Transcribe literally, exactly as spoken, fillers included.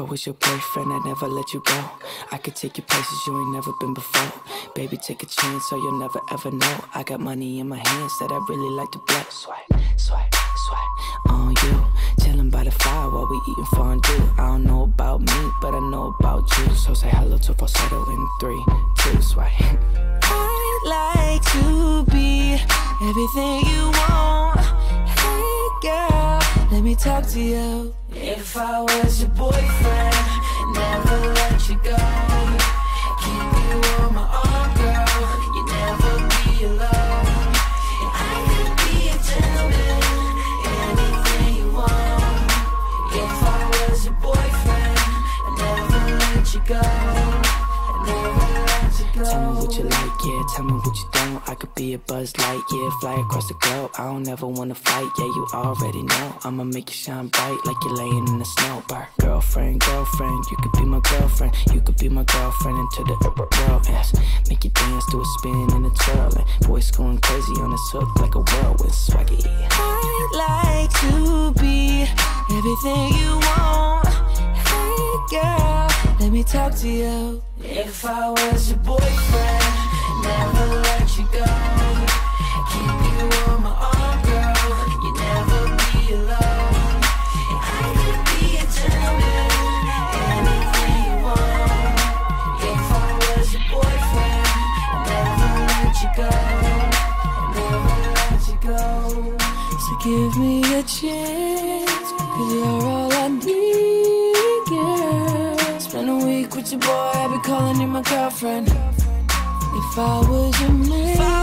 was your boyfriend, I'd never let you go. I could take you places you ain't never been before. Baby, take a chance so you'll never ever know. I got money in my hands that I really like to blow. Swipe, swipe, swipe on you. Chilling by the fire while we eating fondue. I don't know about me, but I know about you. So say hello to falsetto in three, two, swipe. I'd like to be everything you want. Hey girl, let me talk to you. If I was your boyfriend, never let you go. Keep you on my arm, girl. You never be alone. And I could be a gentleman, anything you want. If I was your boyfriend, I'd never let you go. I'd never let you go. Tell me what you like, yeah, tell me what you don't. I could be a Buzz Light, yeah, fly across the globe. I don't ever wanna fight, yeah, you already know. I'ma make you shine bright like you're laying in the snow. Bar. Girlfriend, girlfriend, you could be my girlfriend. You could be my girlfriend into the world, yes. Make you dance to a spin and a twirl. And voice going crazy on this hook like a whirlwind swaggy. I'd like to be everything you want. Hey girl, let me talk to you. If I was your boyfriend, never let you go. Keep you on my arm, girl. You never be alone. And I could be a gentleman, anything you want. If I was your boyfriend, never let you go. Never let you go. So give me a chance, cause you're all I need, girl. Spend a week with your boy, I'll be calling you my girlfriend. If I was your man,